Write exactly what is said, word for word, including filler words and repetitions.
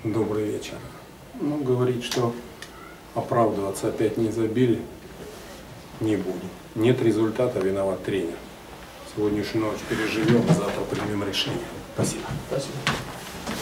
Добрый вечер. Ну, говорить, что оправдываться опять не забили, не буду. Нет результата, виноват тренер. Сегодняшнюю ночь переживем, завтра примем решение. Спасибо. Спасибо.